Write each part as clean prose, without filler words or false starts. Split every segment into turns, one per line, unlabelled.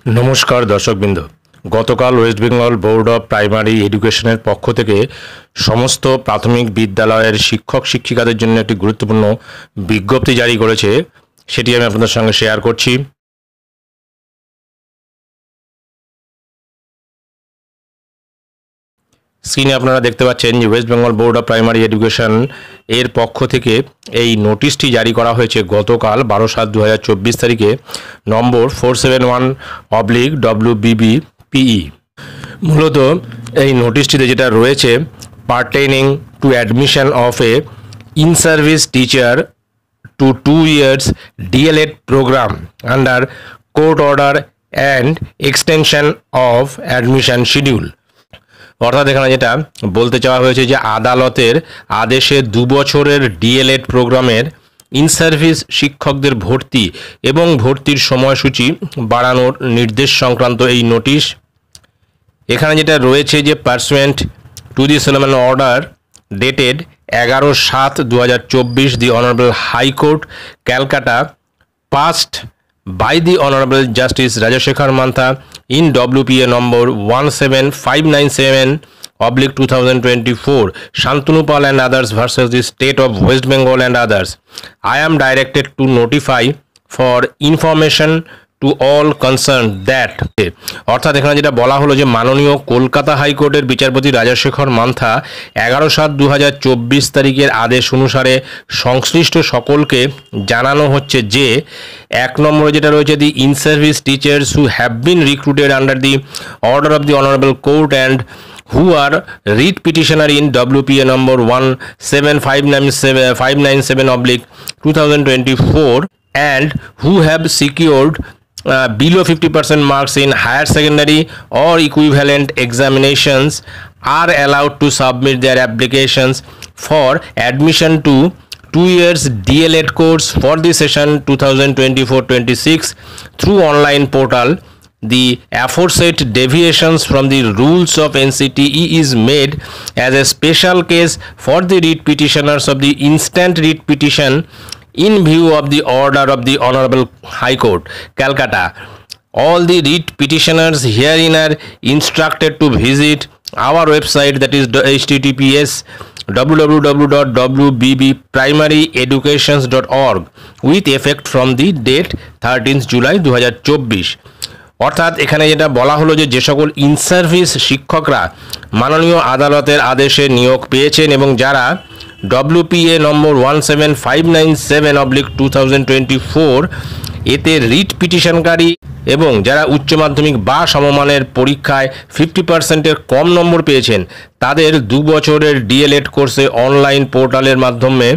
নমস্কার দর্শকবৃন্দ। গতকাল West Bengal board of primary এডুকেশনের পক্ষ থেকে সমস্ত প্রাথমিক বিদ্যালয়ের শিক্ষক শিক্ষিকাদের জন্য একটি গুরুত্বপূর্ণ বিজ্ঞপ্তি জারি করেছে, সেটি আমি আপনাদের সঙ্গে শেয়ার করছি। স্ক্রিনে আপনারা দেখতে পাচ্ছেন যে West Bengal board of primary education এর পক্ষ থেকে এই নোটিশটি জারি করা হয়েছে গতকাল 12/7/2024 তারিখে, নম্বর 471/WBBPE। মূলত এই নোটিশটিতে যেটা রয়েছে, pertaining to admission of a in service teacher to 2 years DLED program under court order and extension of admission schedule। অর্থাৎ এখানে যেটা বলতে চাওয়া হয়েছে যে আদালতের আদেশে 2 বছরের ডিএলএড প্রোগ্রামের ইন সার্ভিস শিক্ষকদের ভর্তি এবং ভর্তির সময়সূচি বাড়ানোর নির্দেশ সংক্রান্ত এই নোটিশ। এখানে যেটা রয়েছে যে pursuant to the solemn order dated 11/7/2024 the Honorable High Court Calcutta passed by the Honorable Justice Rajasekhar Mantha in WPA number 17597/2024 Shantanu Pal and others versus the State of West Bengal and others. I am directed to notify for information to all concerned that অর্থাৎ এখানে যেটা বলা হলো যে মাননীয় কলকাতা হাইকোর্টের বিচারপতি রাজাশেখর মান্থা 11/7/2024 তারিখের আদেশ অনুসারে সংশ্লিষ্ট সকলকে জানানো হচ্ছে যে 1 নম্বরে যেটা রয়েছে the in service teachers who have been recruited under the order of the honourable court and who are writ petitioner in WPA number 17597/2024 and who have secured below 50% marks in higher secondary or equivalent examinations are allowed to submit their applications for admission to 2 years DLED course for the session 2024-26 through online portal. The aforesaid deviations from the rules of NCTE is made as a special case for the writ petitioners of the instant writ petition in view of the order of the Honorable High Court, Calcutta. All the writ petitioners herein are instructed to visit our website, that is https://www.wbbprimaryeducations.org with effect from the date 13th July 2024। অর্থাৎ এখানে যেটা বলা হলো যে সকল in service শিক্ষকরা মাননীয় আদালতের আদেশে নিয়োগ পেয়েছেন এবং যারা WPA নম্বর 17597/2024 এতে রিট পিটিশনকারী এবং যারা উচ্চ মাধ্যমিক বা সমমানের পরীক্ষায় 50%-এর কম নম্বর পেয়েছেন, তাদের 2 বছরের ডিএলএড কোর্সে অনলাইন পোর্টালের মাধ্যমে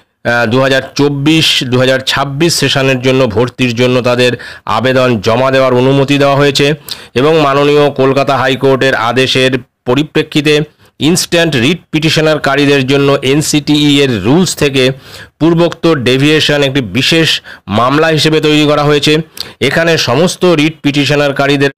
2024-2026 সেশনের জন্য ভর্তির জন্য তাদের আবেদন জমা দেওয়ার অনুমতি দেওয়া হয়েছে এবং মাননীয় কলকাতা হাইকোর্টের আদেশের পরিপ্রেক্ষিতে ইনস্ট্যান্ট রিট পিটিশনারকারীদের জন্য এনসিটিই এর রুলস থেকে পূর্বোক্ত ডেভিয়েশন একটি বিশেষ মামলা হিসেবে তৈরি করা হয়েছে। এখানে সমস্ত রিট পিটিশনারকারীদের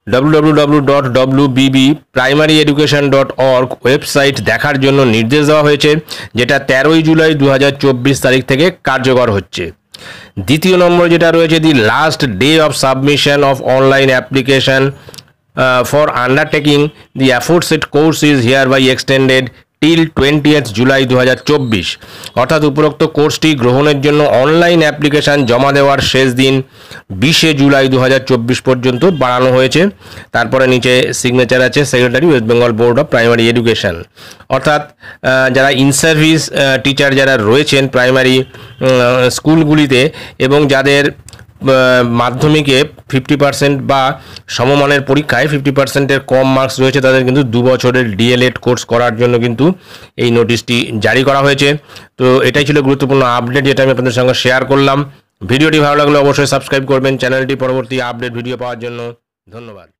www.wbbprimaryeducation.org ওয়েবসাইট দেখার জন্য নির্দেশ দেওয়া হয়েছে, যেটা 13 জুলাই 2024 তারিখ থেকে কার্যকর হচ্ছে। দ্বিতীয় নম্বর যেটা রয়েছে, the last day of submission of online application for undertaking the aforesaid course is hereby extended till 20th July 2024। অর্থাৎ উপরোক্ত কোর্সটি গ্রহণের জন্য অনলাইন অ্যাপ্লিকেশন জমা দেওয়ার শেষ দিন 20 জুলাই 2024 পর্যন্ত বাড়ানো হয়েছে। তারপরে নিচে সিগনেচার আছে secretary West Bengal board of primary education. অর্থাৎ যারা ইন সার্ভিস টিচার যারা রয়েছেন প্রাইমারি স্কুলগুলিতে এবং যাদের মাধ্যমিকে 50% বা সমমানের পরীক্ষায় 50%-এর কম মার্কস রয়েছে, তাদের কিন্তু 2 বছরের ডিএলএড কোর্স করার জন্য কিন্তু এই নোটিশটি জারি করা হয়েছে। তো এটাই ছিল গুরুত্বপূর্ণ আপডেট যেটা আমি আপনাদের সঙ্গে শেয়ার করলাম। ভিডিওটি ভালো লাগলে অবশ্যই সাবস্ক্রাইব করবেন চ্যানেলটি পরবর্তী আপডেট ভিডিও পাওয়ার জন্য। ধন্যবাদ।